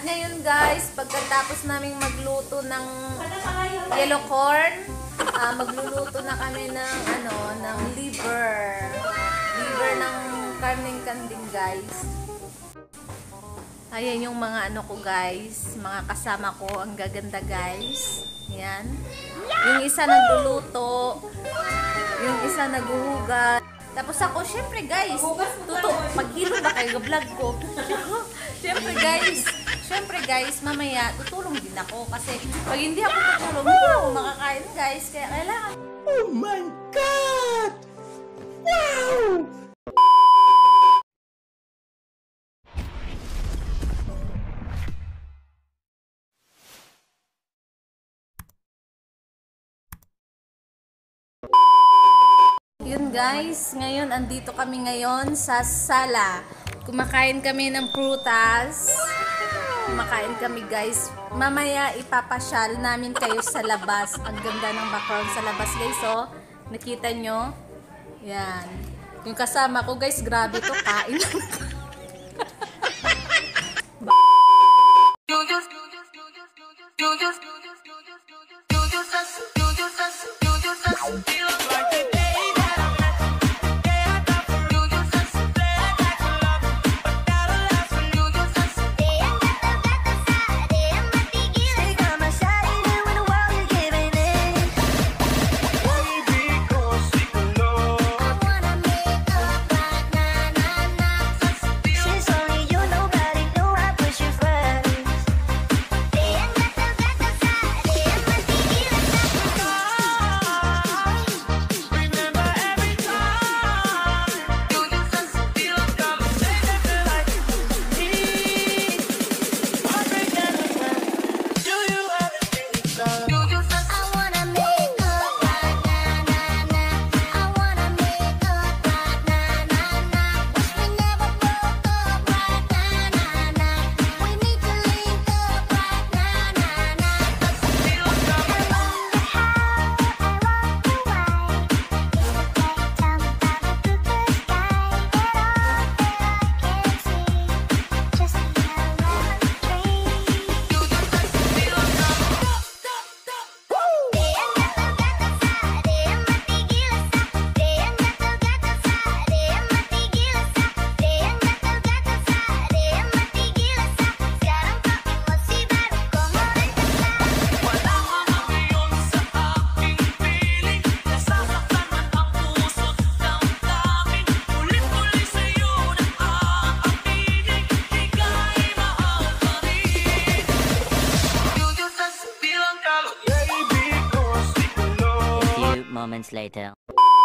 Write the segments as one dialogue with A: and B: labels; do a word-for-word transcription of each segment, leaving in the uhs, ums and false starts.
A: ngayon guys, pagkatapos naming magluto ng yellow corn, uh, magluluto na kami ng ano, ng liver. Liver ng karneng kanding guys. Ayan yung mga ano ko guys, mga kasama ko, ang gaganda guys. Yan. Yung isa nagluluto, yung isa naghuhugas. Tapos ako, syempre guys, tuto, paghilo ba kayo vlog ko? Syempre guys, syempre guys, mamaya tutulong din ako kasi pag hindi ako tutulong, hindi ako makakain guys. Kaya kailangan.
B: Oh my God! Wow!
A: Yun guys, ngayon andito kami ngayon sa sala. Kumakain kami ng prutas. Kumakain kami guys. Mamaya ipapasyal namin kayo sa labas. Ang ganda ng background sa labas guys, oh. Nakita nyo? Yan. Yung kasama ko guys, grabe to, kain.
C: Moments later.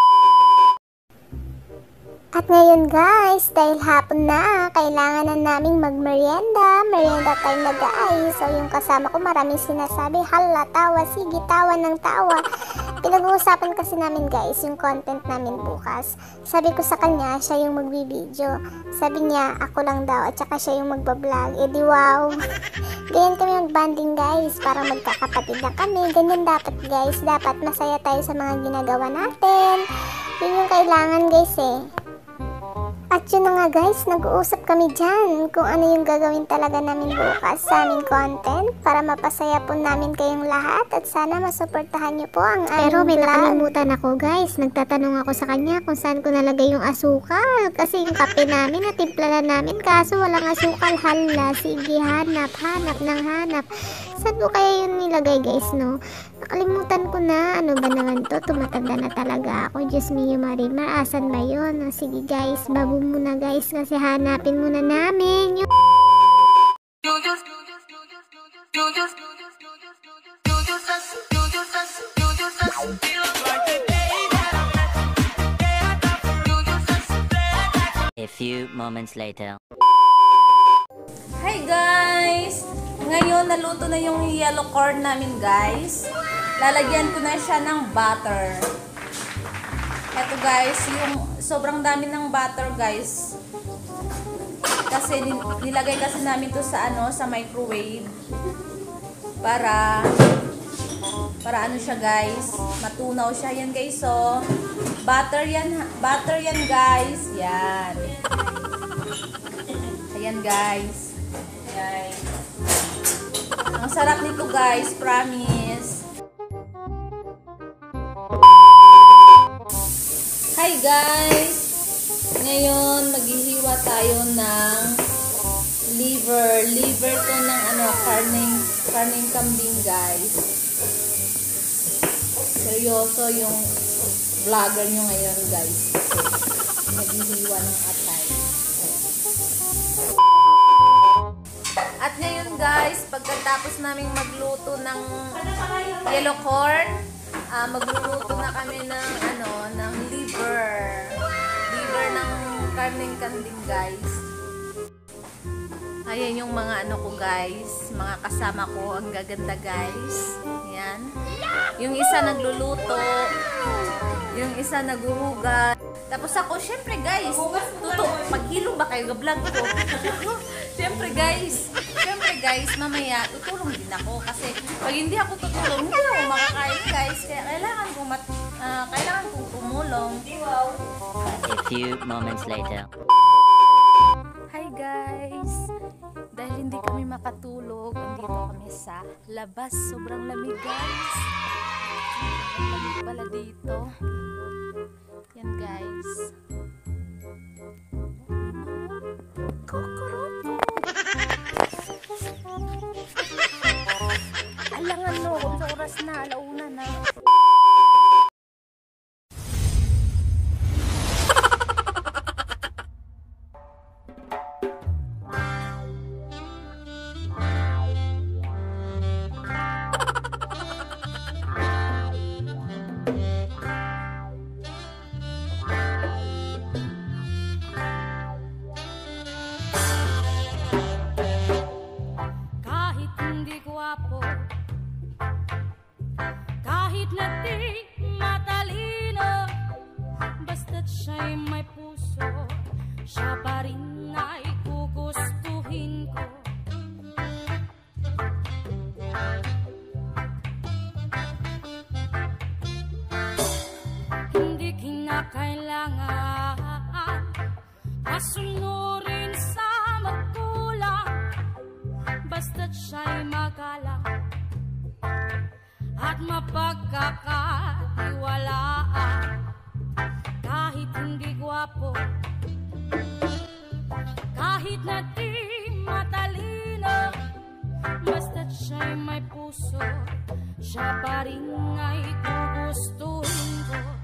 D: At ngayon guys, dahil hapon na, kailangan na naming magmerienda. Merienda time na guys. So yung kasama ko maraming sinasabi, hala, tawa, sige, tawa ng tawa. Pinag-uusapan kasi namin guys yung content namin bukas. Sabi ko sa kanya, siya yung magbibideo. Sabi niya, ako lang daw at saka siya yung magbablog. E di wow. Ganyan kami mag-banding guys, parang magkakapatid na kami. Ganyan dapat guys, dapat masaya tayo sa mga ginagawa natin. Yun yung kailangan guys eh. At yun na nga guys, nag-uusap kami dyan kung ano yung gagawin talaga namin bukas sa aming content para mapasaya po namin kayong lahat at sana masuportahan nyo po ang aming Pero may vlog. Nakalimutan ako guys, nagtatanong ako sa kanya kung saan ko nalagay yung asukal kasi yung kape namin natimpla na namin kaso walang asukal. Hala, sige, hanap, hanap ng hanap. Saan ko kaya yun nilagay guys, no? Nakalimutan ko na, ano ba naman to, tumatanda na talaga ako. Diyos mio Marimar, asan ba yun? O, sige guys, babo muna guys kasi hanapin muna namin yung
C: A few moments later.
A: Hi guys! Ngayon naluto na yung yellow corn namin guys. Lalagyan ko na siya ng butter. Ito guys, yung sobrang dami ng butter guys. Kasi nilagay kasi namin to sa ano, sa microwave. Para para ano siya guys, matunaw siya yan guys. So, butter yan, butter yan guys. Yan. Ayan guys. Ayan. sarap nito guys, promise. Hi guys! Ngayon, maghihiwa tayo ng liver. Liver to ng ano, karning, karning kambing guys. Seryoso yung vlogger nyo ngayon guys. Kasi maghihiwa ng atay. At ngayon guys, pagkatapos naming magluto ng yellow corn, uh, magluluto na kami ng ano, ng liver. Liver ng karning kambing guys. Ayan yung mga ano ko guys, mga kasama ko, ang gaganda guys. Ayan. Yung isa nagluluto, yung isa naghuhugas. Tapos ako, syempre guys, tuto, maghilo ba kayo ga-vlog ko? Syempre guys, syempre guys, mamaya tutulong din ako kasi pag hindi ako tutulong, hindi ako makakain guys. Kaya kailangan kong mat, uh, kailangan kong tumulong.
C: A few moments later.
A: Hi guys! Dahil hindi kami makatulog, andito kami sa labas. Sobrang lamig guys. Ang lamig pala dito. Yan guys. Kukuruto! Alangan no, kung sa oras na, alauna na.
E: Kahit na di matalino, basta't siya'y may puso, siya pa rin ay gugustuhin ko. Hindi kinakailangan pasunurin sa magkulang, basta't siya'y magalang at mapagkakatiwalaan. Kahit hindi gwapo, kahit na di matalino, basta't siya'y may puso, siya pa rin ay gugustuhin ko.